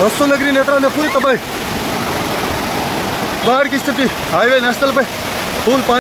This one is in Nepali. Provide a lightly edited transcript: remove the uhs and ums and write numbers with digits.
रसोनगरी नेत्रा में पूरी तबाही, बाढ़ की स्थिति, हाईवे नेशनल पे फुल